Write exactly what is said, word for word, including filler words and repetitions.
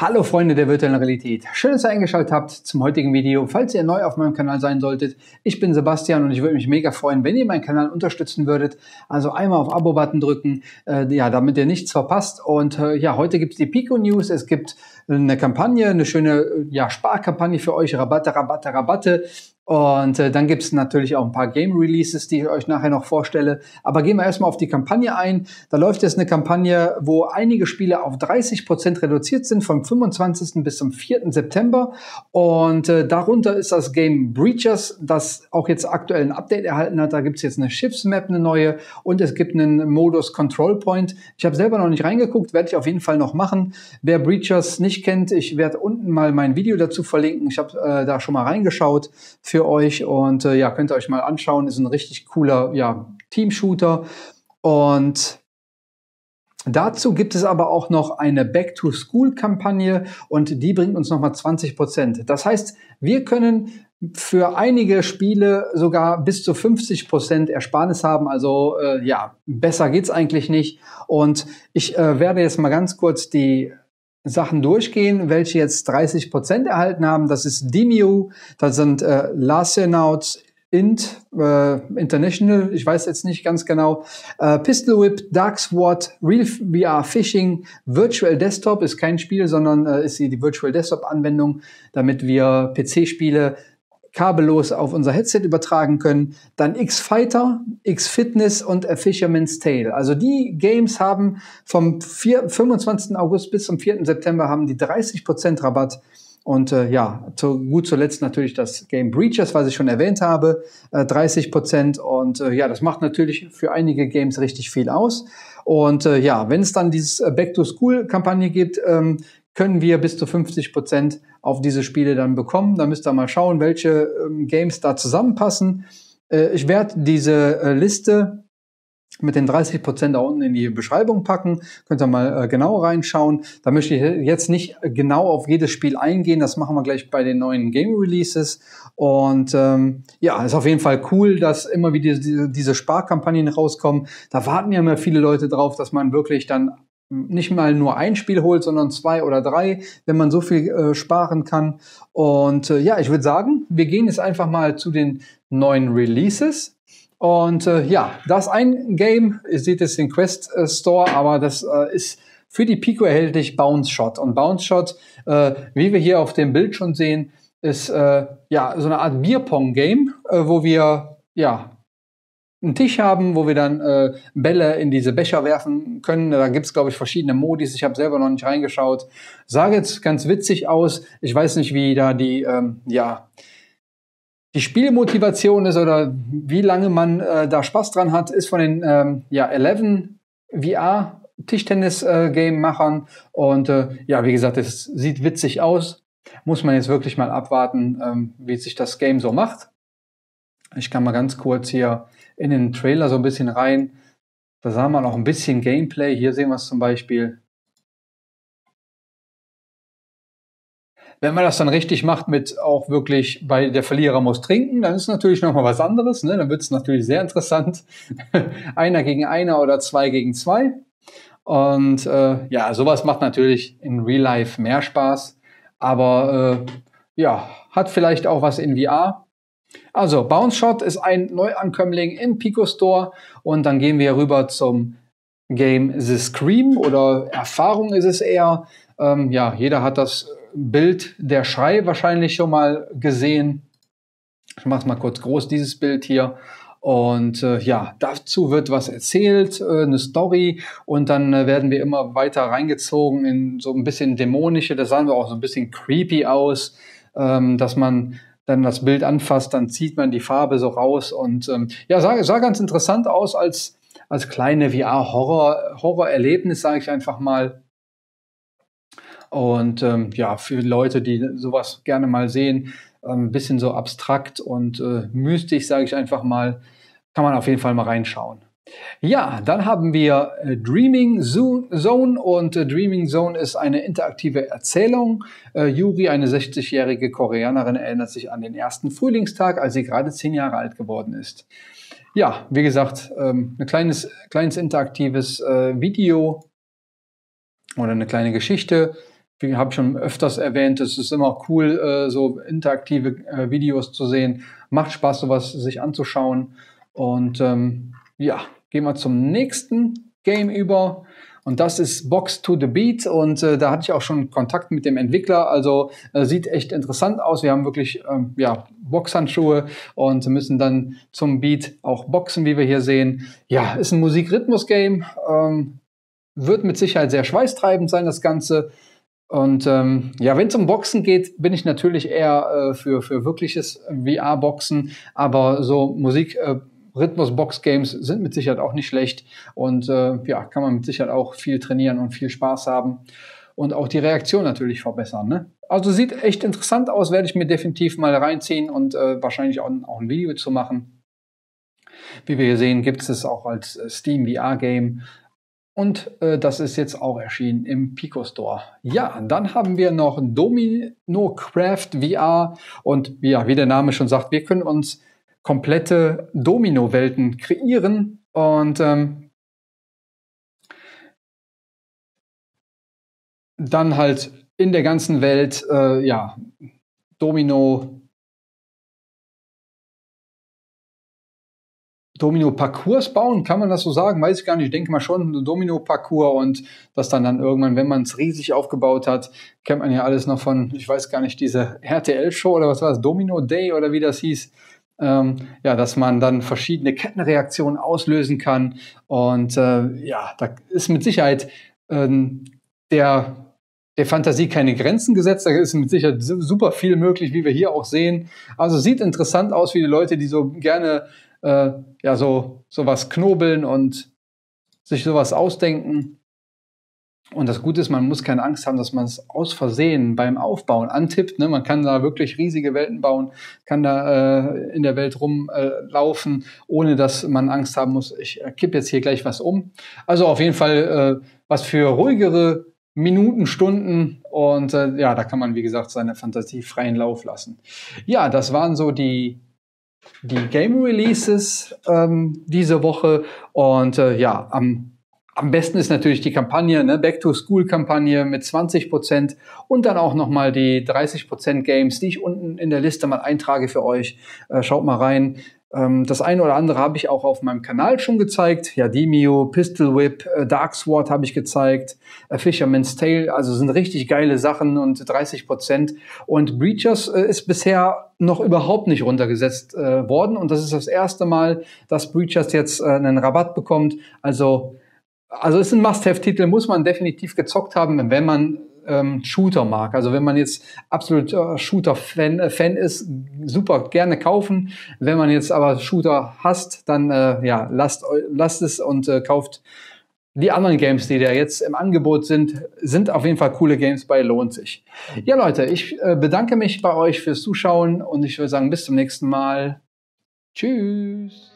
Hallo Freunde der virtuellen Realität, schön, dass ihr eingeschaltet habt zum heutigen Video. Falls ihr neu auf meinem Kanal sein solltet, ich bin Sebastian und ich würde mich mega freuen, wenn ihr meinen Kanal unterstützen würdet. Also einmal auf Abo-Button drücken, äh, ja, damit ihr nichts verpasst. Und äh, ja, heute gibt es die Pico News, es gibt eine Kampagne, eine schöne ja, Sparkampagne für euch, Rabatte, Rabatte, Rabatte. Und äh, dann gibt es natürlich auch ein paar Game Releases, die ich euch nachher noch vorstelle. Aber gehen wir erstmal auf die Kampagne ein. Da läuft jetzt eine Kampagne, wo einige Spiele auf dreißig Prozent reduziert sind, vom fünfundzwanzigsten bis zum vierten September. Und äh, darunter ist das Game Breachers, das auch jetzt aktuell ein Update erhalten hat. Da gibt es jetzt eine Schiffsmap, eine neue, und es gibt einen Modus Control Point. Ich habe selber noch nicht reingeguckt, werde ich auf jeden Fall noch machen. Wer Breachers nicht kennt, ich werde unten mal mein Video dazu verlinken. Ich habe äh, da schon mal reingeschaut für euch und äh, ja, könnt ihr euch mal anschauen. Ist ein richtig cooler ja, Team-Shooter. Und dazu gibt es aber auch noch eine Back-to-School-Kampagne und die bringt uns nochmal zwanzig Prozent. Das heißt, wir können für einige Spiele sogar bis zu fünfzig Prozent Ersparnis haben. Also äh, ja, besser geht's eigentlich nicht. Und ich äh, werde jetzt mal ganz kurz die Sachen durchgehen, welche jetzt dreißig Prozent erhalten haben. Das ist Demio, das sind äh, Larcenauts Int, äh, International, ich weiß jetzt nicht ganz genau, äh, Pistol Whip, Dark Sword, Real V R Fishing, Virtual Desktop ist kein Spiel, sondern äh, ist die, die Virtual Desktop Anwendung, damit wir P C-Spiele kabellos auf unser Headset übertragen können. Dann X-Fighter, X-Fitness und A Fisherman's Tale. Also die Games haben vom fünfundzwanzigsten August bis zum vierten September haben die dreißig Prozent Rabatt. Und äh, ja, zu gut zuletzt natürlich das Game Breachers, was ich schon erwähnt habe, äh, dreißig Prozent. Und äh, ja, das macht natürlich für einige Games richtig viel aus. Und äh, ja, wenn es dann dieses Back-to-School-Kampagne gibt, ähm, können wir bis zu fünfzig Prozent auf diese Spiele dann bekommen. Da müsst ihr mal schauen, welche ähm, Games da zusammenpassen. Äh, ich werde diese äh, Liste mit den dreißig Prozent da unten in die Beschreibung packen. Könnt ihr mal äh, genau reinschauen. Da möchte ich jetzt nicht genau auf jedes Spiel eingehen. Das machen wir gleich bei den neuen Game Releases. Und ähm, ja, ist auf jeden Fall cool, dass immer wieder diese, diese Sparkampagnen rauskommen. Da warten ja immer viele Leute drauf, dass man wirklich dann nicht mal nur ein Spiel holt, sondern zwei oder drei, wenn man so viel äh, sparen kann. Und äh, ja, ich würde sagen, wir gehen jetzt einfach mal zu den neuen Releases. Und äh, ja, das ein Game, ihr seht es den Quest äh, Store, aber das äh, ist für die Pico erhältlich, Bounce Shot. Und Bounce Shot, äh, wie wir hier auf dem Bild schon sehen, ist äh, ja so eine Art Bierpong-Game, äh, wo wir ja einen Tisch haben, wo wir dann äh, Bälle in diese Becher werfen können. Da gibt's es, glaube ich, verschiedene Modis. Ich habe selber noch nicht reingeschaut. Sah jetzt ganz witzig aus. Ich weiß nicht, wie da die, ähm, ja, die Spielmotivation ist oder wie lange man äh, da Spaß dran hat. Ist von den ähm, ja, elf V R Tischtennis-Game-Machern. Und äh, ja, wie gesagt, es sieht witzig aus. Muss man jetzt wirklich mal abwarten, ähm, wie sich das Game so macht. Ich kann mal ganz kurz hier in den Trailer so ein bisschen rein. Da sah man auch ein bisschen Gameplay. Hier sehen wir es zum Beispiel. Wenn man das dann richtig macht mit auch wirklich, bei der Verlierer muss trinken, dann ist natürlich nochmal was anderes. Ne? Dann wird es natürlich sehr interessant. Einer gegen einer oder zwei gegen zwei. Und äh, ja, sowas macht natürlich in Real Life mehr Spaß. Aber äh, ja, hat vielleicht auch was in V R. Also, Bounce Shot ist ein Neuankömmling im Pico Store und dann gehen wir rüber zum Game The Scream oder Erfahrung ist es eher. Ähm, ja, jeder hat das Bild Der Schrei wahrscheinlich schon mal gesehen. Ich mache es mal kurz groß, dieses Bild hier. Und äh, ja, dazu wird was erzählt, äh, eine Story und dann äh, werden wir immer weiter reingezogen in so ein bisschen dämonische, das sahen wir auch so ein bisschen creepy aus, ähm, dass man dann das Bild anfasst, dann zieht man die Farbe so raus und ähm, ja, sah, sah ganz interessant aus als, als kleine V R-Horror, Horror-Erlebnis, sage ich einfach mal. Und ähm, ja, für Leute, die sowas gerne mal sehen, ein ähm, bisschen so abstrakt und äh, mystisch, sage ich einfach mal, kann man auf jeden Fall mal reinschauen. Ja, dann haben wir äh, Dreaming Zone und äh, Dreaming Zone ist eine interaktive Erzählung. Äh, Yuri, eine sechzigjährige Koreanerin, erinnert sich an den ersten Frühlingstag, als sie gerade zehn Jahre alt geworden ist. Ja, wie gesagt, ähm, ein kleines, kleines interaktives äh, Video oder eine kleine Geschichte wie habe ich schon öfters erwähnt, es ist immer cool, äh, so interaktive äh, Videos zu sehen. Macht Spaß, sowas sich anzuschauen. Und ähm, ja, gehen wir zum nächsten Game über. Und das ist Box to the Beat. Und äh, da hatte ich auch schon Kontakt mit dem Entwickler. Also äh, sieht echt interessant aus. Wir haben wirklich ähm, ja, Boxhandschuhe und müssen dann zum Beat auch boxen, wie wir hier sehen. Ja, ist ein Musik-Rhythmus-Game. Ähm, wird mit Sicherheit sehr schweißtreibend sein, das Ganze. Und ähm, ja, wenn es um Boxen geht, bin ich natürlich eher äh, für, für wirkliches V R-Boxen, aber so Musik, äh, Rhythmus-Box-Games sind mit Sicherheit auch nicht schlecht und äh, ja, kann man mit Sicherheit auch viel trainieren und viel Spaß haben und auch die Reaktion natürlich verbessern. Ne? Also sieht echt interessant aus, werde ich mir definitiv mal reinziehen und äh, wahrscheinlich auch, auch ein Video zu machen. Wie wir hier sehen, gibt es es auch als Steam V R-Game. Und äh, das ist jetzt auch erschienen im Pico Store. Ja, dann haben wir noch Domino Craft V R. Und ja, wie der Name schon sagt, wir können uns komplette Domino-Welten kreieren. Und ähm, dann halt in der ganzen Welt, äh, ja, Domino Domino-Parcours bauen, kann man das so sagen? Weiß ich gar nicht. Ich denke mal schon, Domino-Parcours und das dann dann irgendwann, wenn man es riesig aufgebaut hat, kennt man ja alles noch von, ich weiß gar nicht, diese R T L-Show oder was war das, Domino Day oder wie das hieß. Ähm, ja, dass man dann verschiedene Kettenreaktionen auslösen kann. Und äh, ja, da ist mit Sicherheit ähm, der, der Fantasie keine Grenzen gesetzt. Da ist mit Sicherheit super viel möglich, wie wir hier auch sehen. Also sieht interessant aus, wie die Leute, die so gerne Äh, ja, so sowas knobeln und sich sowas ausdenken. Und das Gute ist, man muss keine Angst haben, dass man es aus Versehen beim Aufbauen antippt. Ne? Man kann da wirklich riesige Welten bauen, kann da äh, in der Welt rumlaufen, äh, ohne dass man Angst haben muss, ich äh, kippe jetzt hier gleich was um. Also auf jeden Fall äh, was für ruhigere Minuten, Stunden. Und äh, ja, da kann man, wie gesagt, seine Fantasie freien Lauf lassen. Ja, das waren so die die Game Releases ähm, diese Woche und äh, ja, am, am besten ist natürlich die Kampagne, ne? Back to School Kampagne mit zwanzig Prozent und dann auch nochmal die dreißig Prozent Games, die ich unten in der Liste mal eintrage für euch. Äh, schaut mal rein. Ähm, das eine oder andere habe ich auch auf meinem Kanal schon gezeigt. Ja, Demeo, Pistol Whip, äh, Dark Sword habe ich gezeigt, äh, Fisherman's Tale, also sind richtig geile Sachen und dreißig Prozent. Und Breachers äh, ist bisher noch überhaupt nicht runtergesetzt äh, worden und das ist das erste Mal, dass Breachers jetzt äh, einen Rabatt bekommt. Also, also ist ein Must-Have-Titel, muss man definitiv gezockt haben, wenn man ähm, Shooter mag. Also wenn man jetzt absolut äh, Shooter-Fan äh, Fan ist, super gerne kaufen. Wenn man jetzt aber Shooter hasst, dann äh, ja, lasst, lasst es und äh, kauft die anderen Games, die da jetzt im Angebot sind, sind auf jeden Fall coole Games bei, lohnt sich. Ja Leute, ich äh, bedanke mich bei euch fürs Zuschauen und ich würde sagen, bis zum nächsten Mal. Tschüss.